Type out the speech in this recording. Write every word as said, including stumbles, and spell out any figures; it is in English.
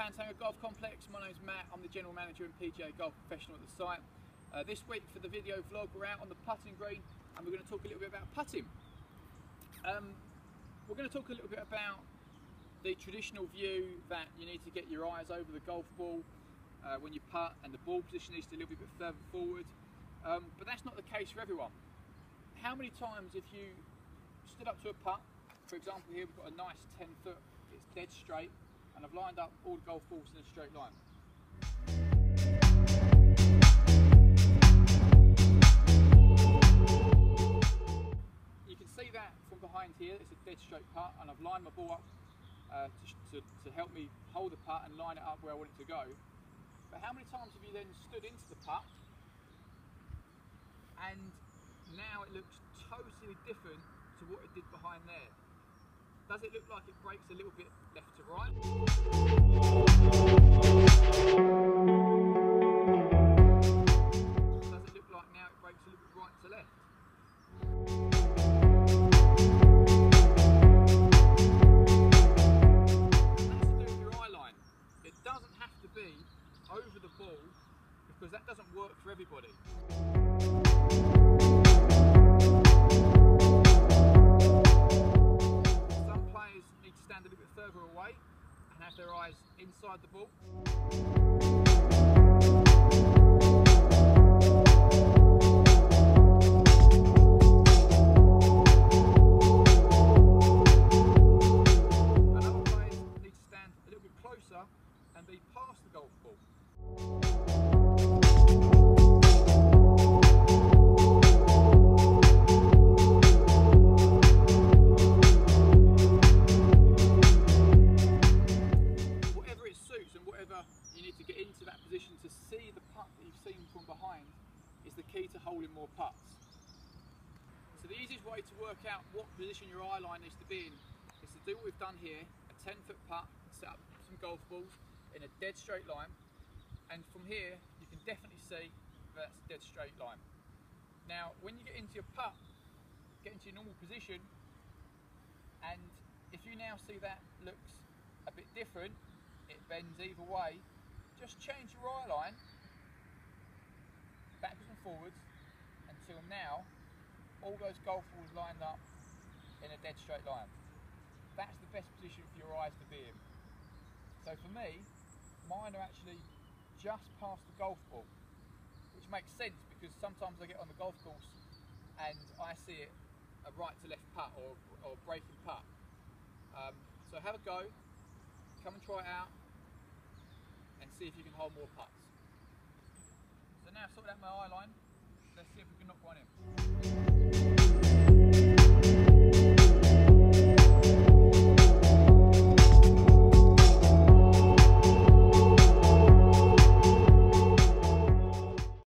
Pantanga Golf Complex. My name's Matt, I'm the General Manager and P G A Golf Professional at the site. Uh, this week for the video vlog we're out on the putting green and we're going to talk a little bit about putting. Um, we're going to talk a little bit about the traditional view that you need to get your eyes over the golf ball uh, when you putt, and the ball position needs to be a little bit further forward, um, but that's not the case for everyone. How many times if you stood up to a putt, for example here we've got a nice ten foot, it's dead straight, and I've lined up all the golf balls in a straight line. You can see that from behind here, it's a dead straight putt, and I've lined my ball up uh, to, to, to help me hold the putt and line it up where I want it to go. But how many times have you then stood into the putt and now it looks totally different to what it did behind there? Does it look like it breaks a little bit left to right? Does it look like now it breaks a little bit right to left? That's to do with your eye line. It doesn't have to be over the ball because that doesn't work for everybody. Stand a little bit further away and have their eyes inside the ball. And other players need to stand a little bit closer and be past the golf ball. You need to get into that position to see the putt that you've seen from behind is the key to holding more putts. So the easiest way to work out what position your eye line needs to be in is to do what we've done here, a ten foot putt, set up some golf balls in a dead straight line, and from here you can definitely see that's a dead straight line. Now when you get into your putt, get into your normal position, and if you now see that looks a bit different, it bends either way, just change your eye line backwards and forwards until now all those golf balls lined up in a dead straight line. That's the best position for your eyes to be in. So for me, mine are actually just past the golf ball, which makes sense because sometimes I get on the golf course and I see it a right to left putt or, or a breaking putt. Um, so have a go, come and try it out and see if you can hold more putts. So now I've sorted out my eye line, let's see if we can